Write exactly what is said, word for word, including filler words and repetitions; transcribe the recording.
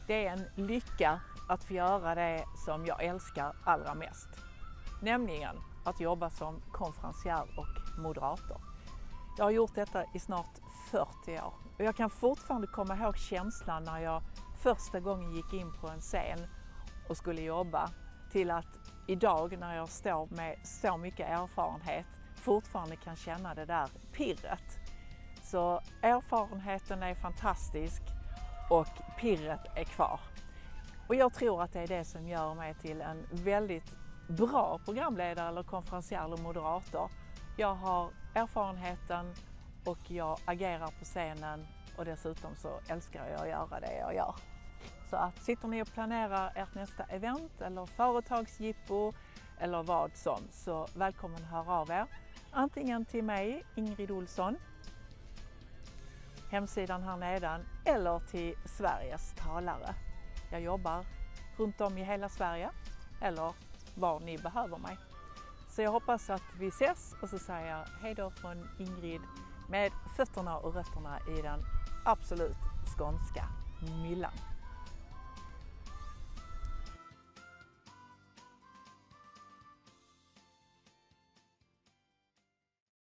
Det är en lycka att få göra det som jag älskar allra mest. Nämligen att jobba som konferencier och moderator. Jag har gjort detta i snart fyrtio år och jag kan fortfarande komma ihåg känslan när jag första gången gick in på en scen och skulle jobba, till att idag när jag står med så mycket erfarenhet fortfarande kan känna det där pirret. Så erfarenheten är fantastisk och pirret är kvar. Och jag tror att det är det som gör mig till en väldigt bra programledare eller konferencier eller moderator. Jag har erfarenheten och jag agerar på scenen och dessutom så älskar jag att göra det jag gör. Så att sitter ni och planerar ert nästa event eller företagsjippo eller vad som, så välkommen att höra av er. Antingen till mig, Ingrid Olsson, hemsidan här nedan, eller till Sveriges talare. Jag jobbar runt om i hela Sverige eller var ni behöver mig. Så jag hoppas att vi ses och så säger jag hej då från Ingrid med fötterna och rötterna i den absolut skånska myllan.